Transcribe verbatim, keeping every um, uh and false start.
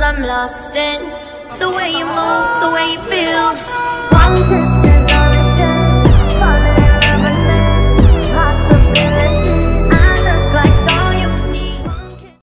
I'm lost in the way you move, the way you feel.